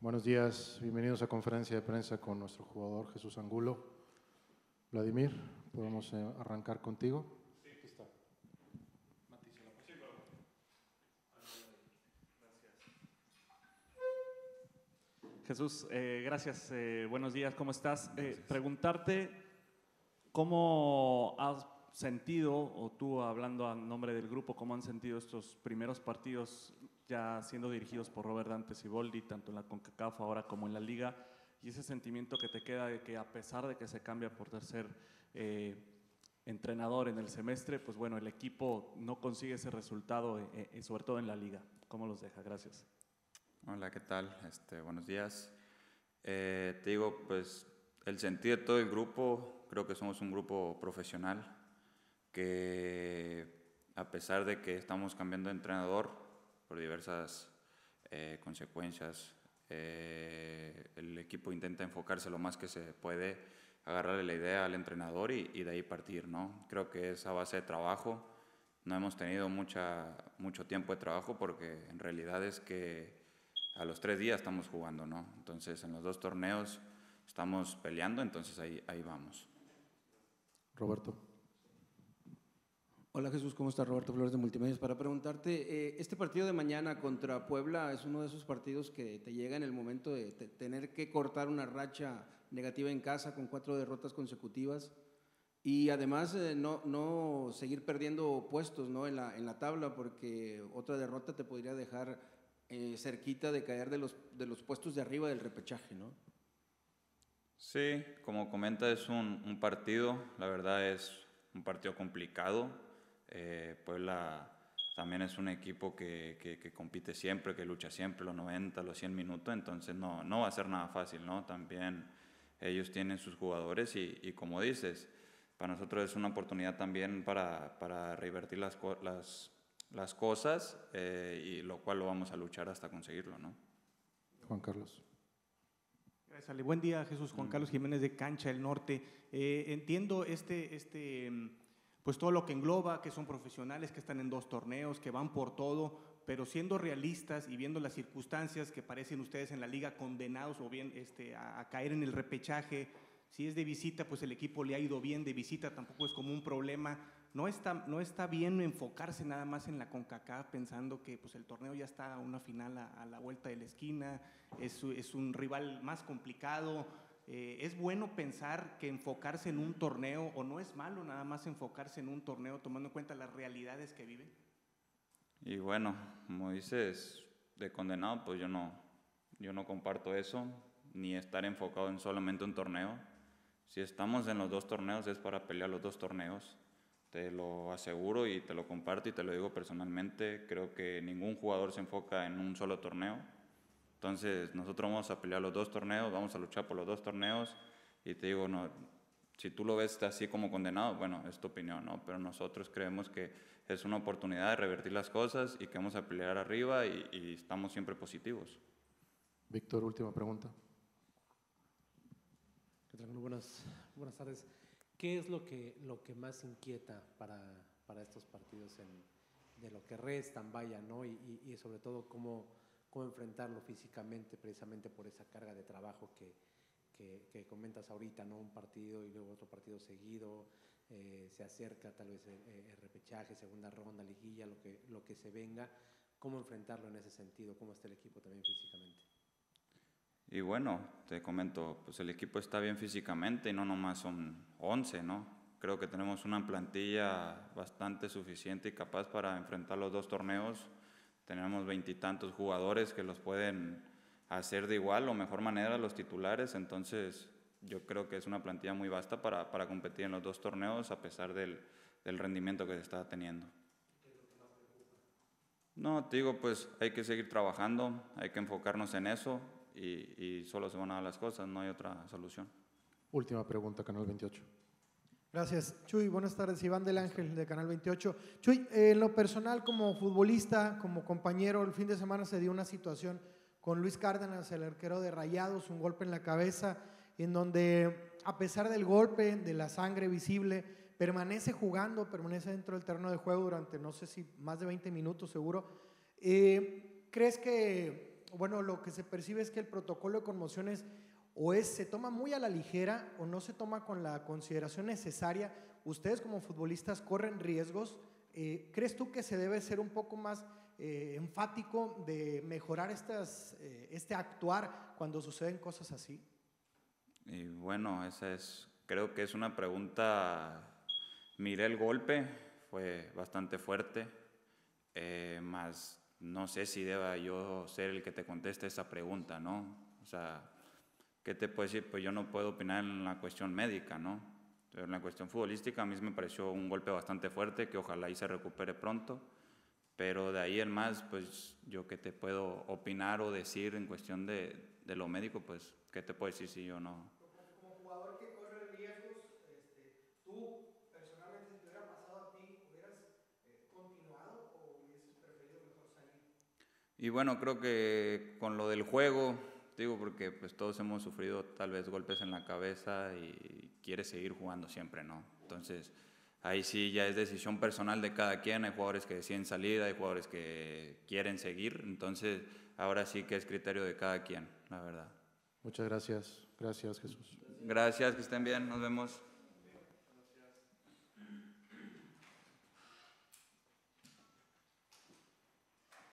Buenos días, bienvenidos a conferencia de prensa con nuestro jugador Jesús Angulo. Vladimir, ¿podemos arrancar contigo? Sí. Aquí está. Jesús, gracias. Buenos días, ¿cómo estás? Preguntarte cómo has sentido, o tú hablando a nombre del grupo, cómo han sentido estos primeros partidos ya siendo dirigidos por Robert Dante Siboldi, tanto en la CONCACAF ahora como en la Liga, y ese sentimiento que te queda de que a pesar de que se cambia por tercer entrenador en el semestre, pues bueno, el equipo no consigue ese resultado, sobre todo en la Liga. ¿Cómo los deja? Gracias. Hola, ¿qué tal? Buenos días. Te digo, pues el sentido de todo el grupo, creo que somos un grupo profesional que a pesar de que estamos cambiando de entrenador por diversas consecuencias, el equipo intenta enfocarse lo más que se puede, agarrarle la idea al entrenador y de ahí partir, ¿no? Creo que es a base de trabajo. No hemos tenido mucho tiempo de trabajo porque en realidad es que a los 3 días estamos jugando, ¿no? Entonces, en los 2 torneos estamos peleando, entonces ahí vamos. Roberto. Hola Jesús, ¿cómo estás? Roberto Flores de Multimedios. Para preguntarte, este partido de mañana contra Puebla es uno de esos partidos que te llega en el momento de tener que cortar una racha negativa en casa con 4 derrotas consecutivas y además no seguir perdiendo puestos, ¿no? en la tabla, porque otra derrota te podría dejar cerquita de caer de los puestos de arriba del repechaje, ¿no? Sí, como comenta, es un partido, la verdad es un partido complicado. Puebla también es un equipo que compite siempre, que lucha siempre los 90, los 100 minutos, entonces no va a ser nada fácil, ¿no? También ellos tienen sus jugadores y como dices, para nosotros es una oportunidad también para revertir las cosas, y lo cual lo vamos a luchar hasta conseguirlo, ¿no? Juan Carlos. Gracias, Ale. Buen día, Jesús. Juan Carlos Jiménez de Cancha del Norte. Entiendo pues todo lo que engloba, que son profesionales, que están en 2 torneos, que van por todo, pero siendo realistas y viendo las circunstancias que parecen ustedes en la liga condenados o bien a caer en el repechaje. Si es de visita, pues el equipo le ha ido bien de visita, tampoco es como un problema. No está bien enfocarse nada más en la CONCACAF pensando que pues, el torneo ya está a una final a la vuelta de la esquina, es un rival más complicado. ¿Es bueno pensar que enfocarse en un torneo, o no es malo nada más enfocarse en un torneo tomando en cuenta las realidades que viven? Y bueno, como dices, de condenado, pues yo no comparto eso, ni estar enfocado en solamente un torneo. Si estamos en los 2 torneos es para pelear los 2 torneos. Te lo aseguro y te lo comparto y te lo digo personalmente. Creo que ningún jugador se enfoca en un solo torneo. Entonces nosotros vamos a pelear los 2 torneos, vamos a luchar por los 2 torneos y te digo, no, si tú lo ves así como condenado, bueno, es tu opinión, ¿no? Pero nosotros creemos que es una oportunidad de revertir las cosas y que vamos a pelear arriba y estamos siempre positivos. Víctor, última pregunta. ¿Qué tal? Buenas tardes. ¿Qué es lo que más inquieta para estos partidos de lo que restan, vaya, ¿no? Y sobre todo cómo enfrentarlo físicamente, precisamente por esa carga de trabajo que comentas ahorita, ¿no? Un partido y luego otro partido seguido, se acerca tal vez el repechaje, segunda ronda, liguilla, lo que se venga. ¿Cómo enfrentarlo en ese sentido? ¿Cómo está el equipo también físicamente? Y bueno, te comento, pues el equipo está bien físicamente y no nomás son 11, ¿no? Creo que tenemos una plantilla bastante suficiente y capaz para enfrentar los 2 torneos. Tenemos 20 y tantos jugadores que los pueden hacer de igual o mejor manera los titulares, entonces yo creo que es una plantilla muy vasta para competir en los 2 torneos a pesar del rendimiento que se está teniendo. No, te digo, pues hay que seguir trabajando, hay que enfocarnos en eso y solo se van a dar las cosas, no hay otra solución. Última pregunta, Canal 28. Gracias, Chuy. Buenas tardes, Iván del Ángel de Canal 28. Chuy, en lo personal, como futbolista, como compañero, el fin de semana se dio una situación con Luis Cárdenas, el arquero de Rayados, un golpe en la cabeza, en donde a pesar del golpe, de la sangre visible, permanece jugando, permanece dentro del terreno de juego durante, no sé si más de 20 minutos seguro. ¿Crees que bueno, lo que se percibe es que el protocolo de conmociones se toma muy a la ligera o no se toma con la consideración necesaria. Ustedes como futbolistas corren riesgos. ¿Crees tú que se debe ser un poco más enfático de mejorar este actuar cuando suceden cosas así? Y bueno, creo que es una pregunta. Miré el golpe, fue bastante fuerte, más no sé si deba yo ser el que te conteste esa pregunta, ¿no? O sea, ¿qué te puedo decir? Pues yo no puedo opinar en la cuestión médica, ¿no? Pero en la cuestión futbolística a mí me pareció un golpe bastante fuerte, que ojalá y se recupere pronto, pero de ahí en más, pues yo qué te puedo opinar o decir en cuestión de lo médico, pues ¿qué te puedo decir si yo no? Como jugador que corre riesgos, tú personalmente, si te hubiera pasado a ti, ¿hubieras continuado o hubieses preferido mejor salir? Y bueno, creo que con lo del juego, digo, porque pues todos hemos sufrido tal vez golpes en la cabeza y quieres seguir jugando siempre, ¿no? Entonces, ahí sí ya es decisión personal de cada quien. Hay jugadores que deciden salir, hay jugadores que quieren seguir. Entonces, ahora sí que es criterio de cada quien, la verdad. Muchas gracias. Gracias, Jesús. Gracias, que estén bien. Nos vemos.